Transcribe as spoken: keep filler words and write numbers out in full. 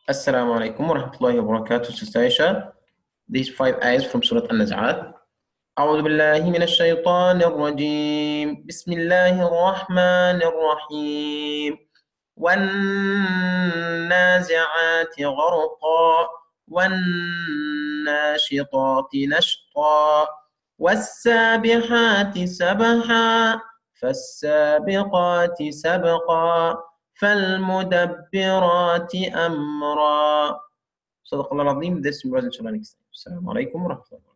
Assalamu alaikum wa rahmatullahi wa barakatuh, Sister Aisha. These five ayahs from Surah An-Nazi'at. أعوذ بالله من الشيطان الرجيم بسم الله الرحمن الرحيم والنازعات غرقا والناشطات نشطا والسابحات سبحا فالسابقات سبقا فالمدبرات أمرا. صدق الله العظيم. This is Imran. Inshallah next time. Assalamu alaikum wa rahmatullahi wa barakatuh.